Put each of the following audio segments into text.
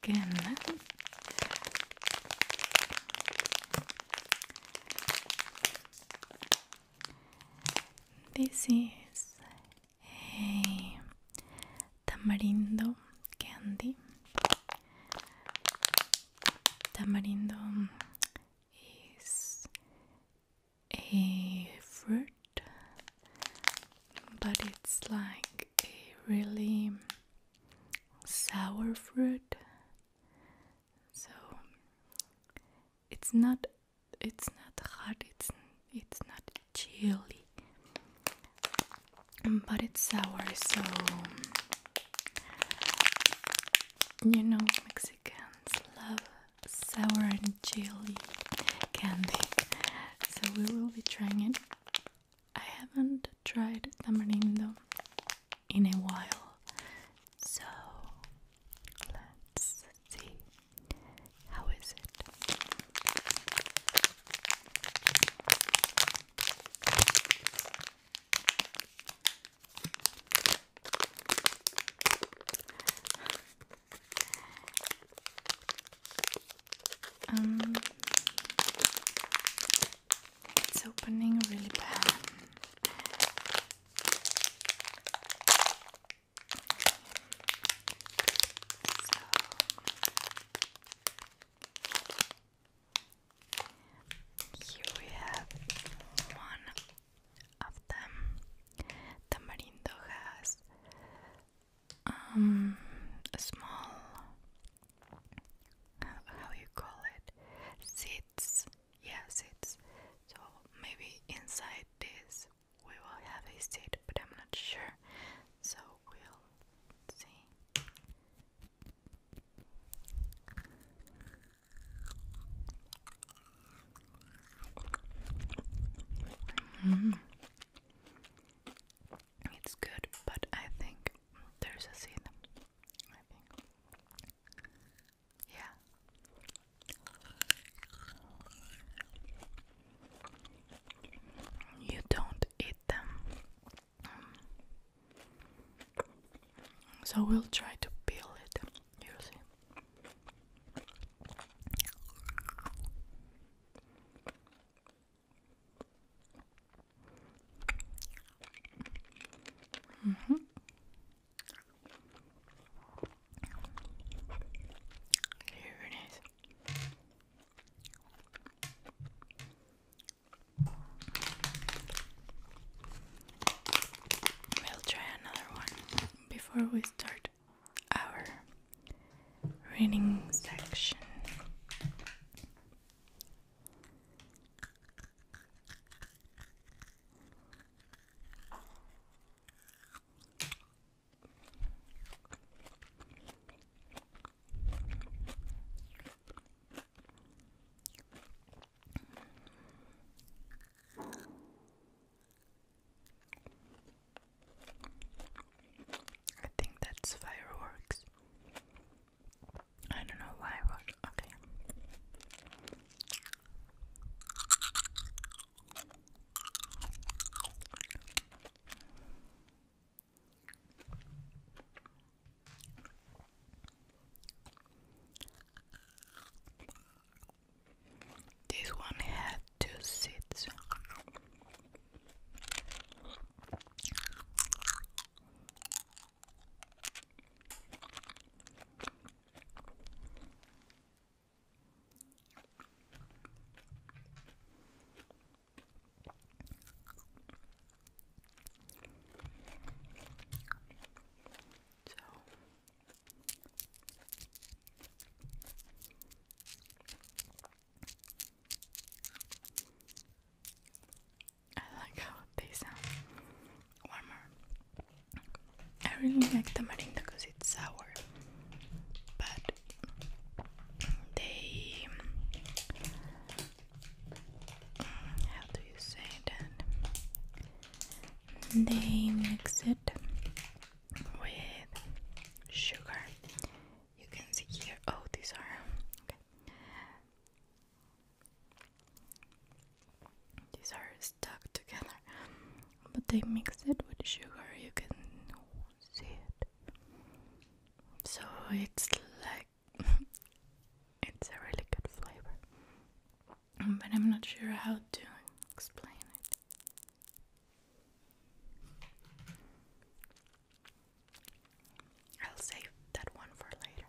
again. This is a tamarindo candy. Tamarindo is a fruit, but it's like a really sour fruit. So it's not hot, it's not chilly, but it's sour. So you know, Mexicans love sour and chili candy. So we will be trying it. I haven't tried tamarindo in a while, so let's see, how is it? It's opening really bad. So here we have one of them. Tamarindo has a small, how you call it, seeds. Yeah, seeds. So maybe inside this we will have a seed, but I'm not sure. So we'll see. It's good, but I think there's a seed. I think. Yeah. You don't eat them. So we'll try to peel it. You'll see. Here it is. We'll try another one before we start our reading section. I think that's fireworks. I don't know why, but okay. This one had 2 seeds. So I like how they sound. One more. I really like tamarindo because it's sour, but they, how do you say that? They mix it with sugar. You can see here. Oh, these are okay. These are stuck together, but they mix it with sugar. You can see it. So it's like not sure how to explain it. I'll save that one for later.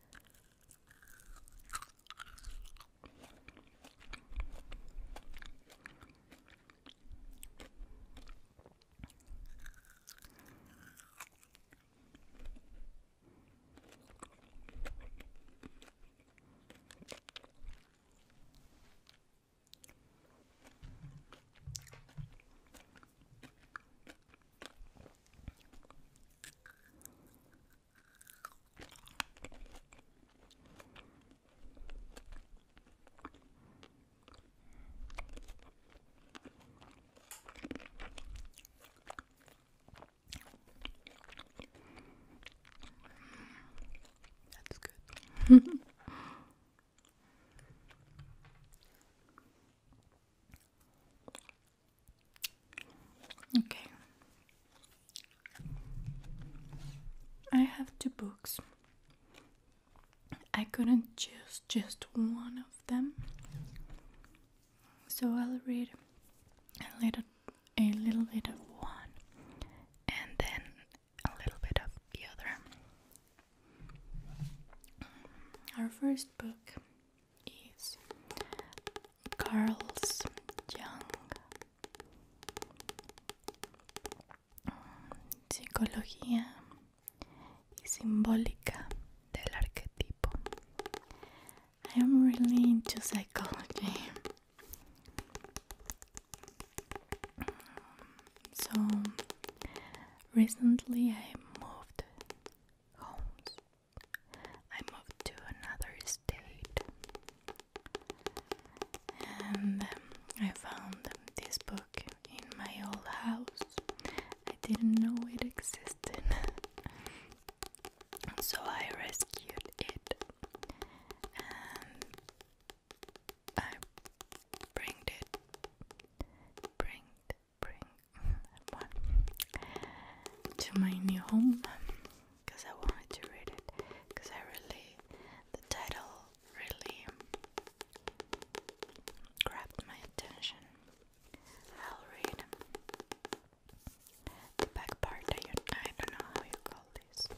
That's good. Okay. I have two books. I couldn't choose just one of them, so I'll read a little bit of one and then a little bit of the other. Our first book is Carl's Jung, Psicología y Simbólica del Arquetipo. I am really into psychology. So recently I moved homes. I moved to another state, and I found this book in my old house. I didn't know it existed, so I rescued it and I bring to my new home because I wanted to read it, because the title really grabbed my attention. I'll read the back part. I don't know how you call this.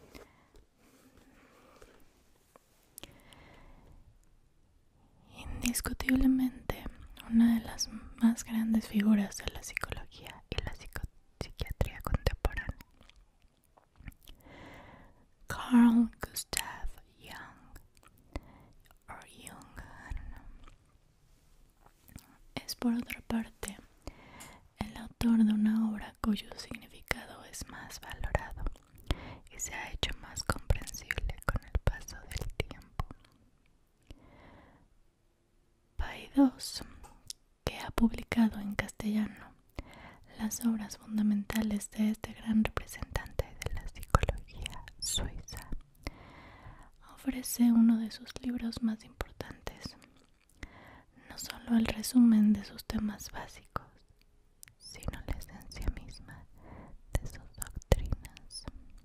Indiscutiblemente, una de las más grandes figuras de la psicología y la psiquiatría contemporánea, Carl Gustav Jung, or Jung, I don't know, es por otra parte el autor de una obra cuyo significado es más valorado y se ha hecho más comprensible con el paso del tiempo. Paidós, que ha publicado en castellano las obras fundamentales de este gran representante de la psicología suiza, ofrece uno de sus libros más importantes, no solo el resumen de sus temas básicos, sino la esencia misma de sus doctrinas.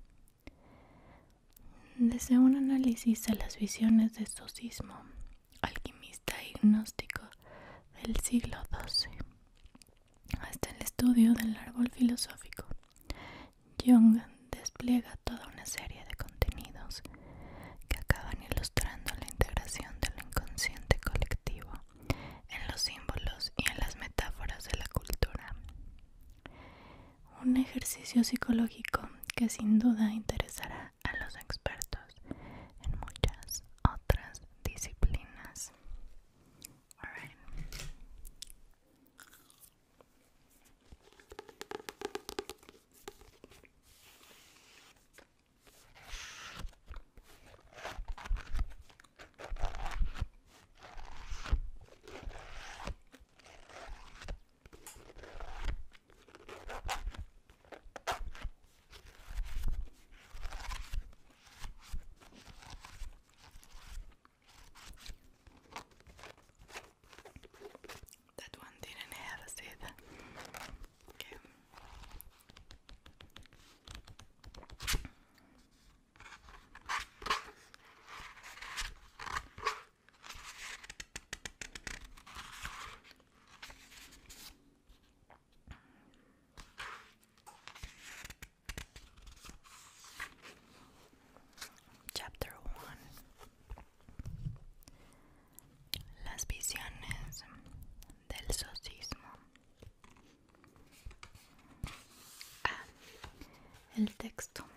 Desde un análisis de las visiones de estoicismo, alquimista y gnóstico del siglo XII, hasta el estudio del árbol filosófico, Jung despliega toda una serie de contenidos que acaban ilustrando la integración de lo inconsciente colectivo en los símbolos y en las metáforas de la cultura. Un ejercicio psicológico que sin duda interesará a los expertos en muchas otras disciplinas. All right. el texto.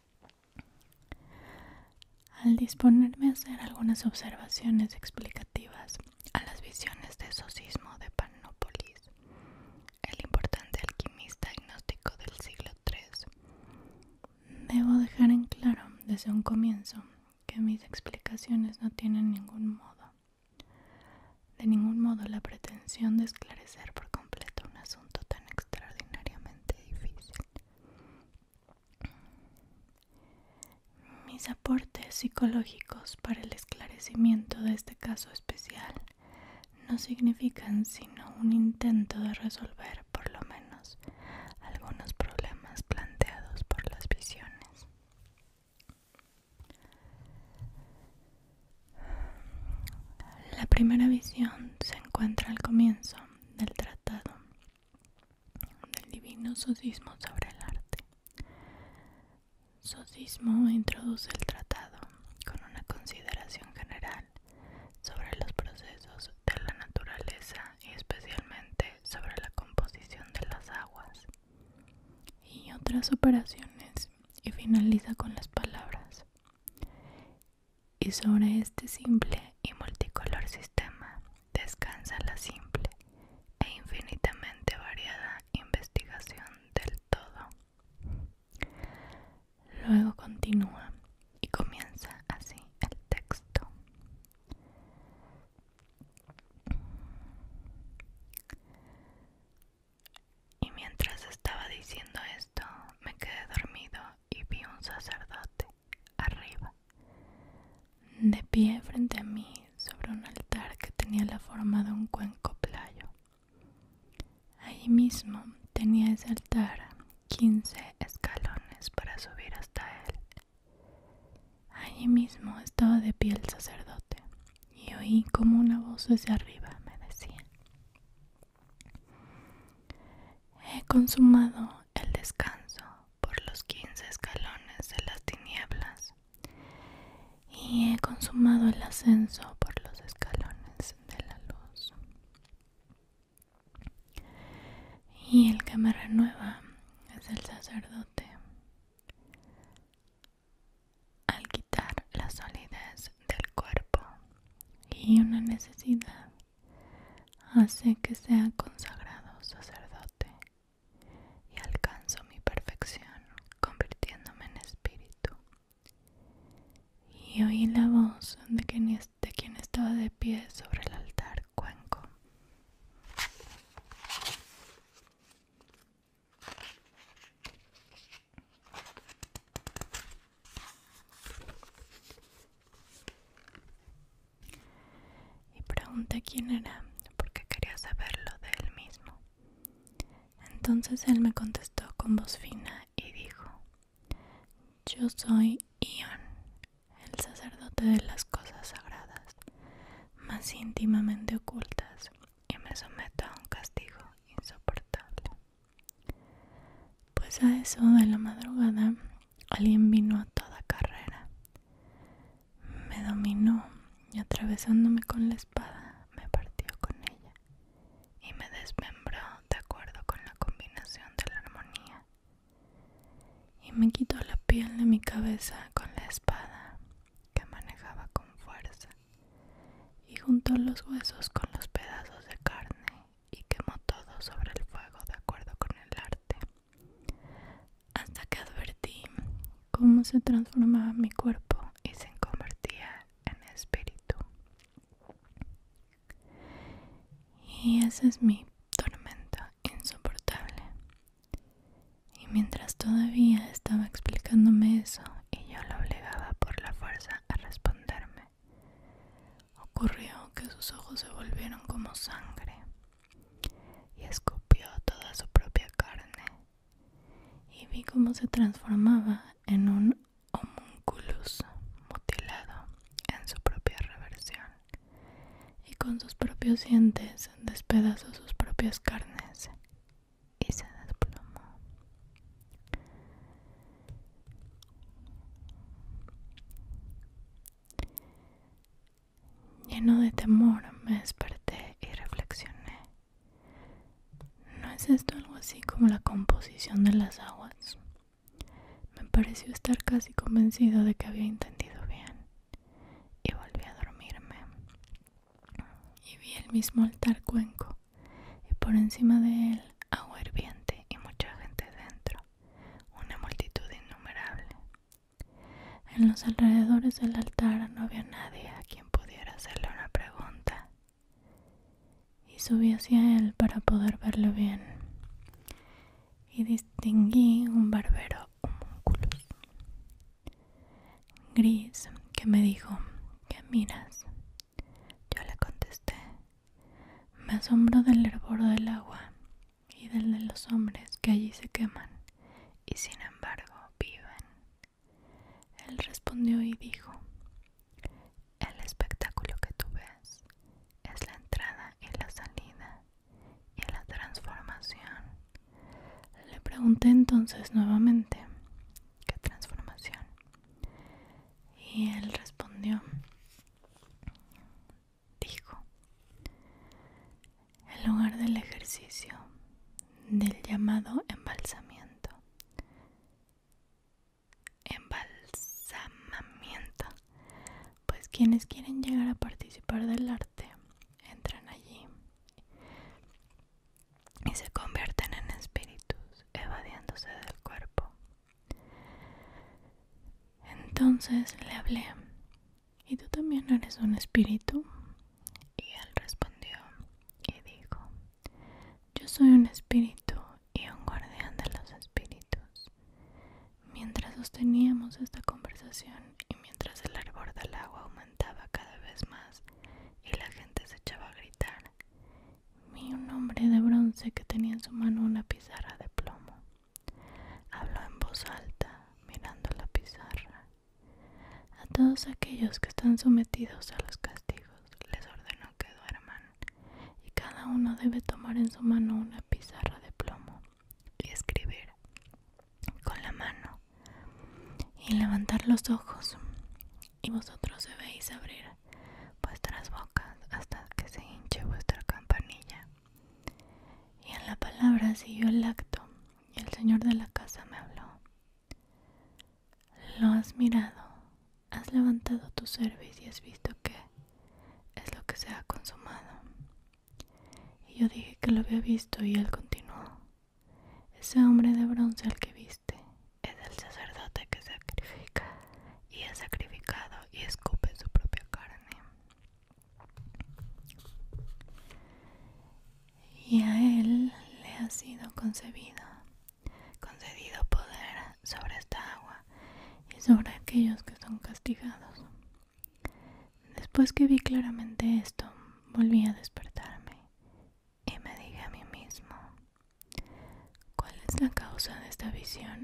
Al disponerme a hacer algunas observaciones explicativas a las visiones de Zosimo de Panópolis, el importante alquimista gnóstico del siglo III, debo dejar en claro desde un comienzo que mis explicaciones no tienen de ningún modo la pretensión de esclarecer por completo un asunto tan extraordinariamente difícil. Mis aportes psicológicos para el esclarecimiento de este caso especial no significan sino un intento de resolver por lo menos algunos problemas planteados por las visiones. La primera visión se encuentra al comienzo del tratado del divino Zosimo sobre el arte. Zosimo introduce el tratado con una consideración general sobre los procesos de la naturaleza y especialmente sobre la composición de las aguas y otras operaciones, y finaliza con las palabras: y sobre este simple y multicolor sistema descansa la simple e infinitamente variada investigación del todo. Luego continúa y comienza así el texto. Y mientras estaba diciendo esto, me quedé dormido y vi un sacerdote arriba, de pie frente a mí sobre un altar que tenía la forma de un cuenco playo. Allí mismo tenía ese altar 15 escalones para subir hasta él. Allí mismo estaba de pie el sacerdote y oí como una voz desde arriba me decía: he consumado el descanso por los 15 escalones de las tinieblas y he consumado el ascenso por los escalones de la luz. Y el que me renueva es el sacerdote. Al quitar la solidez del cuerpo y una necesidad, hace que sea consagrado sacerdote y alcanzo mi perfección convirtiéndome en espíritu. Y oí la voz de quien estaba de pie sobre el altar cuenco: y pregunté quién era, porque quería saberlo de él mismo. Entonces él me contestó con voz fina y dijo: yo soy Ion, el sacerdote de las cosas sagradas más íntimamente ocultas, y me someto a un castigo insoportable. Pues a eso de la madrugada alguien vino a toda carrera, me dominó y atravesándome con la espada me partió con ella y me desmembró de acuerdo con la combinación de la armonía, y me quitó la piel de mi cabeza con la espada que manejaba con fuerza, y juntó los huesos con los pedazos de carne y quemó todo sobre el fuego de acuerdo con el arte, hasta que advertí cómo se transformaba mi cuerpo y se convertía en espíritu. Y ese es mi tormento insoportable. Y mientras todavía estaba explicándome eso y yo lo obligaba por la fuerza a responderme, ocurrió que sus ojos se volvieron como sangre y escupió toda su propia carne, y vi cómo se transformaba en un homúnculus mutilado en su propia reversión, y con sus propios dientes despedazó sus propias carnes y se desplomó. Lleno de temor me desperté y reflexioné: ¿no es esto algo así como la composición de las aguas? pareció estar casi convencido de que había entendido bien, y volví a dormirme. Y vi el mismo altar cuenco, y por encima de él agua hirviente y mucha gente dentro, una multitud innumerable. En los alrededores del altar no había nadie a quien pudiera hacerle una pregunta, y subí hacia él para poder verlo bien, y distinguí un barbero homúnculus gris que me dijo: ¿qué miras? Yo le contesté: me asombro del hervor del agua y del de los hombres que allí se queman y sin embargo viven. Él respondió y dijo: el espectáculo que tú ves es la entrada y la salida y la transformación. Le pregunté entonces nuevamente: ¿qué transformación? Y él respondió, dijo: en lugar del ejercicio del llamado embalsamamiento, pues quienes quieren llegar a participar del arte entran allí y se convierten en espíritus evadiéndose del cuerpo. Entonces le hablé: ¿y tú también eres un espíritu? Y él respondió y dijo: yo soy un espíritu y un guardián de los espíritus. Mientras sosteníamos esta conversación y mientras el hervor del agua aumentaba cada vez más y la gente se echaba a gritar, vi un hombre de bronce que tenía en su mano una pizarra de plomo. Habló en voz alta, mirando la pizarra. A todos aquellos que están sometidos a los castigos les ordenó que duerman, y cada uno debe tomar en su mano una pizarra de plomo y escribir con la mano y levantar los ojos, y vosotros debéis abrir vuestras bocas hasta que se hinche vuestra campanilla. Y en la palabra siguió el acto, y el señor de la casa me habló: lo has mirado, has levantado tu cerviz y has visto que es lo que se ha consumado. Y yo dije que lo había visto, y él continuó: ese hombre de bronce al que viste es el sacerdote que sacrifica y es sacrificado y escupe su propia carne. Y a él le ha sido concedido poder sobre esta agua y sobre aquellos que son castigados. Después que vi claramente esto, volví a despertarme y me dije a mí mismo: ¿cuál es la causa de esta visión?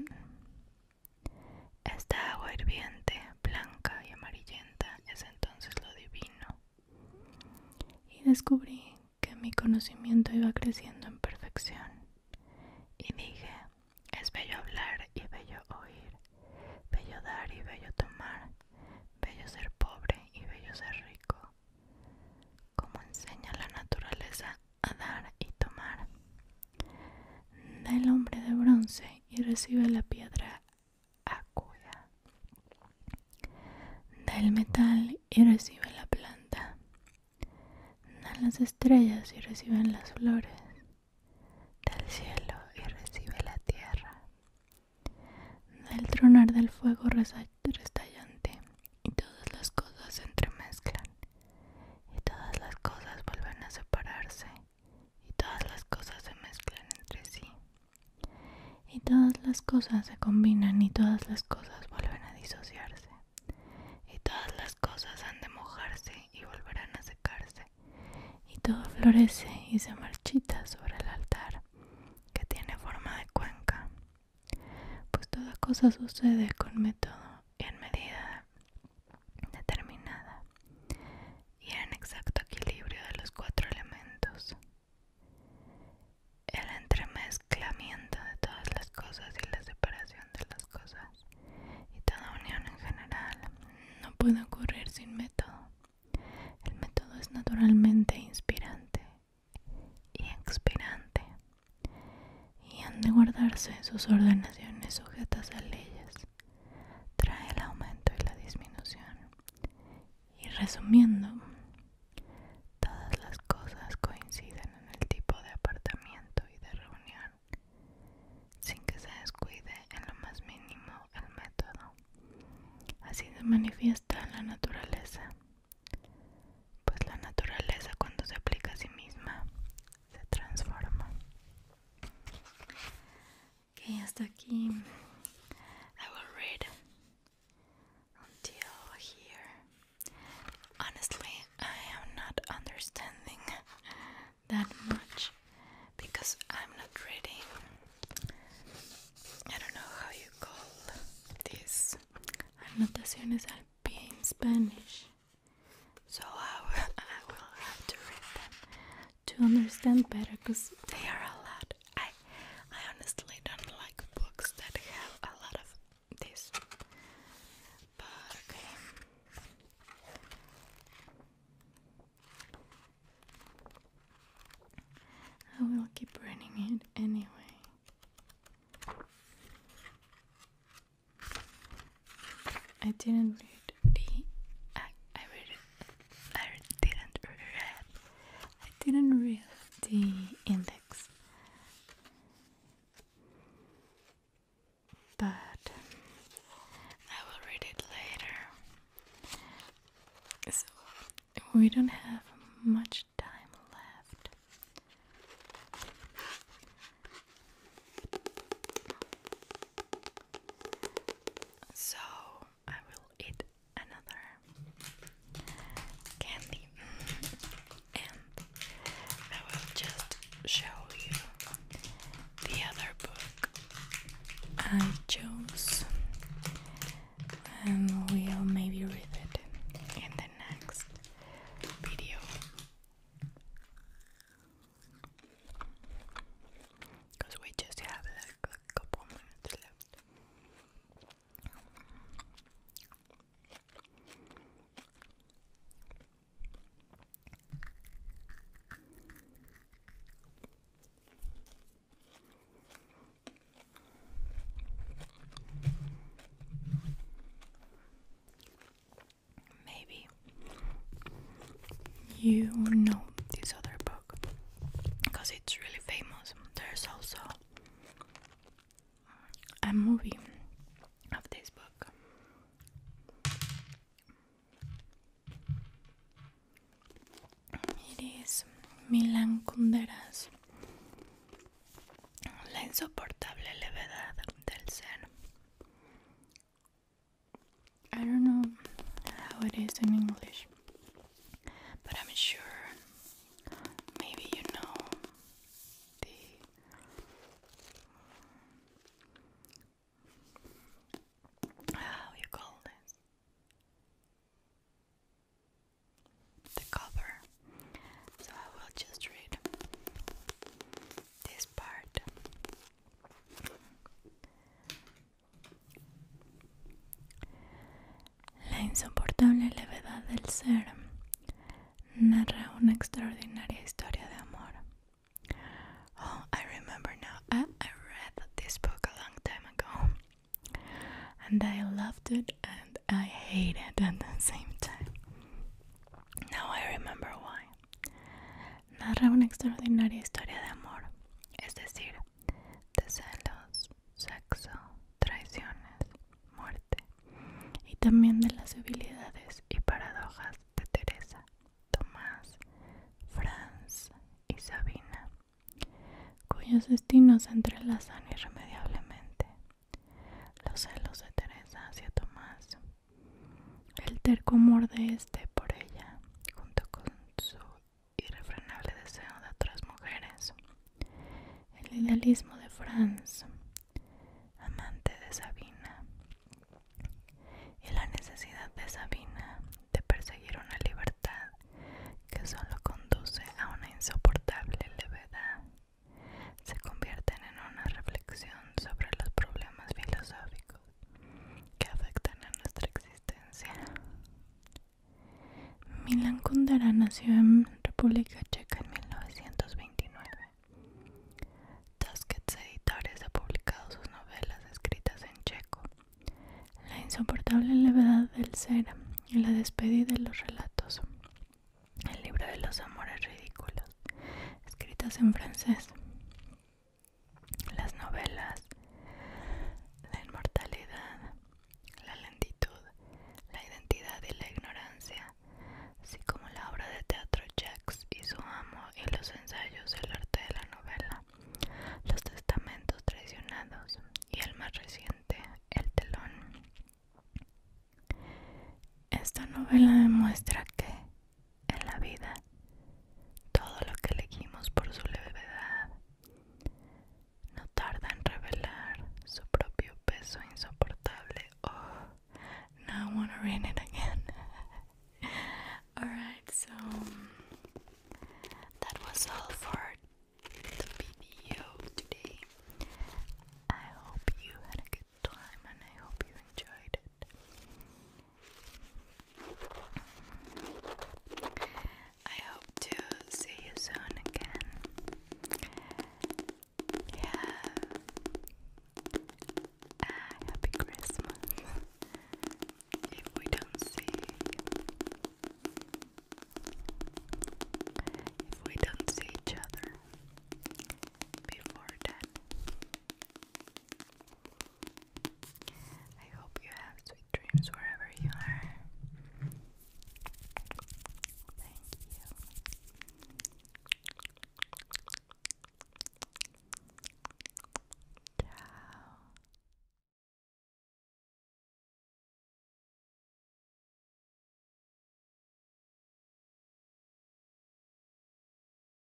Esta agua hirviente, blanca y amarillenta es entonces lo divino. Y descubrí que mi conocimiento iba creciendo en perfección. Y dije: es bello hablar y bello oír, bello dar y bello tomar, bello ser pobre y bello ser rico, como enseña la naturaleza a dar y tomar. Da el hombre de bronce y recibe la piedra acuda. Da el metal y recibe la planta. Da las estrellas y reciben las flores. Da el cielo y recibe la tierra. Da el tronar del fuego restallante, y todas las cosas se entremezclan, y todas las cosas vuelven a separarse, y todas las cosas se mezclan entre sí, y todas las cosas se combinan, y todas las cosas vuelven a disociarse, y todas las cosas han de mojarse y volverán a secarse, y todo florece y se marchita sobre el altar que tiene forma de cuenca, pues toda cosa sucede con método y en medida determinada y en exacto equilibrio de los cuatro elementos. El entremezclamiento de todas las cosas y la separación de las cosas y toda unión en general no puede ocurrir sin método. El método es naturalmente inspirante y expirante, y han de guardarse sus ordenaciones sujetas a leyes, resumiendo, todas las cosas coinciden en el tipo de apartamento y de reunión, sin que se descuide en lo más mínimo el método. Así se manifiesta la naturaleza, pues la naturaleza, cuando se aplica a sí misma, se transforma. Ok, hasta aquí. I will read until here. Honestly, I am not understanding that much because I'm not reading. I don't know how you call this. Anotaciones al pie in Spanish. So I will have to read them to understand better because they are a lot. I honestly don't like books that have a lot of this. But okay. I will keep reading it anyway. I didn't read the I didn't read the index, but I will read it later. So we don't have much time left. So I will eat another candy and I will just show you the other book I chose, and we'll maybe read it in the next video, because we just have like a couple minutes left. Maybe you know this other book because it's really famous. There's also a movie of this book. It is Milan Kundera's La insoportable levedad del ser. I don't know how it is in English, but I'm sure maybe you know the how you call this, the cover. So I will just read this part. La insoportable levedad del ser narra una extraordinaria historia de amor. Oh, I remember now. I read this book a long time ago, and I loved it and I hated it at the same time. Now I remember why. Narra una extraordinaria historia de amor, es decir, de celos, sexo, traiciones, muerte, y también de las debilidades y paradojas de Teresa, Tomás, Franz y Sabina, cuyos destinos se entrelazan irremediablemente. Los celos de Teresa hacia Tomás, el terco amor de este por ella, junto con su irrefrenable deseo de otras mujeres, el idealismo de Franz, amante de Sabina, y la necesidad de Sabina de perseguir una libertad que solo conduce a una insoportable levedad, se convierten en una reflexión sobre los problemas filosóficos que afectan a nuestra existencia. Milan Kundera nació en República Checa en 1929. Tusquets Editores ha publicado sus novelas escritas en checo. La insoportable levedad del ser La despedida de los relatos. El libro de los amores ridículos, escritas en francés. Las novelas. La inmortalidad. La lentitud. La identidad y la ignorancia, así como la obra de teatro Jacques y su amo y los ensayos del arte de la novela, los testamentos traicionados y el más reciente, El telón. Esta novela demuestra que en la vida todo lo que elegimos por su levedad no tarda en revelar su propio peso insoportable. Oh, now I wanna read it.